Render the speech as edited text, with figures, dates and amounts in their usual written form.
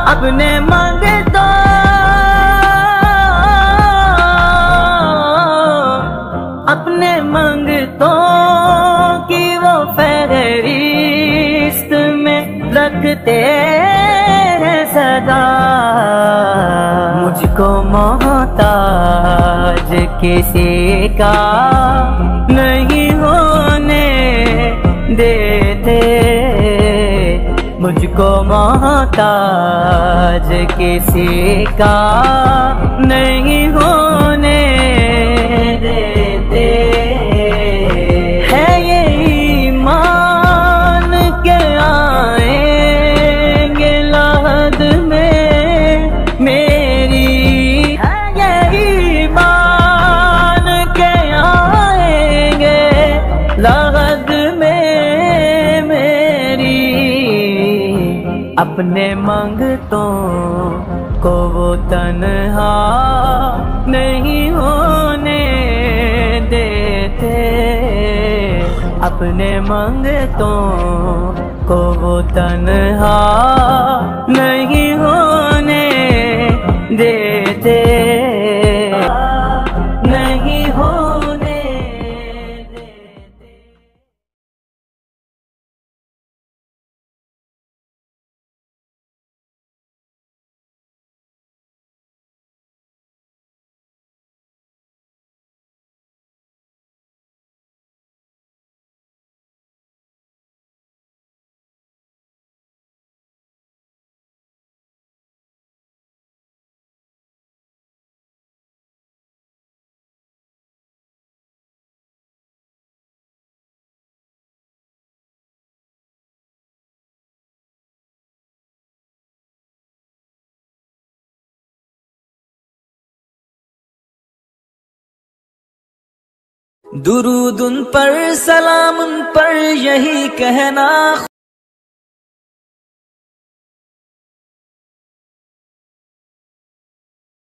اپنے مانگتوں کی وہ فہرست میں رکھتے ہیں صدا، مجھ کو محتاج کسی کا نہیں ہونے دیتے، مجھ کو محتاج کسی کا نہیں ہونے دیتے۔ ہے یہ ایمان کے آئیں گے لحد میں میری، ہے یہ ایمان کے آئیں گے لحد میں میری، اپنے مانگتوں کو وہ تنہا نہیں ہونے دیتے، اپنے مانگتوں کو وہ تنہا نہیں ہونے دیتے، نہیں ہونے دیتے۔ درود ان پر، سلام ان پر، یہی کہنا